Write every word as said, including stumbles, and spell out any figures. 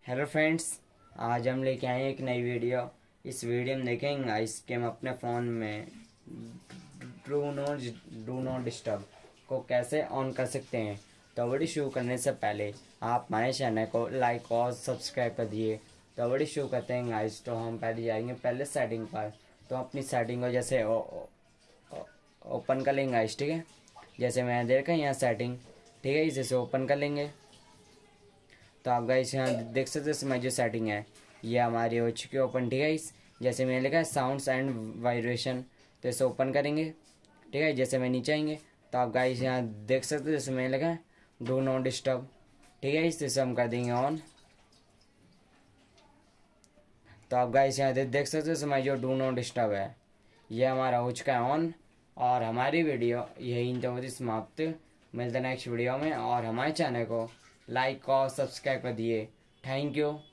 Hello friends, आज हम लेके आए हैं एक नई वीडियो। इस वीडियो में देखेंगे गाइस कि हम अपने फ़ोन में do not do not disturb को कैसे ऑन कर सकते हैं। तो वीडियो शुरू करने से पहले आप हमारे चैनल को लाइक और सब्सक्राइब कर दिए। तो वीडियो शुरू करते हैं गाइस। तो हम पहले जाएंगे पहले सेटिंग पर। तो अपनी सेटिंग को जैसे ओ, ओ, ओपन कर लेंगे गाइस, ठीक है। जैसे मैंने देखा यहाँ सेटिंग, ठीक है, इसे ओपन कर लेंगे। तो आप गाइस यहाँ देख सकते हैं इसमें जो सेटिंग है ये हमारी हो चुकी है ओपन, ठीक है। इस जैसे मैंने लिखा है साउंड्स एंड वाइब्रेशन, तो इसे ओपन करेंगे, ठीक है। जैसे मैं नीचे आएंगे तो आप गाइस यहाँ देख सकते हैं जैसे मैंने लिखा है डू नॉट डिस्टर्ब, ठीक है। इसे हम कर देंगे ऑन। तो आप गाइस यहाँ देख सकते हैं इसमें जो डू नॉट डिस्टर्ब है ये हमारा हो चुका है ऑन। और हमारी वीडियो यही तो होती समाप्त। मिलते हैं नेक्स्ट वीडियो में, और हमारे चैनल को लाइक और सब्सक्राइब कर दिए। Thank you.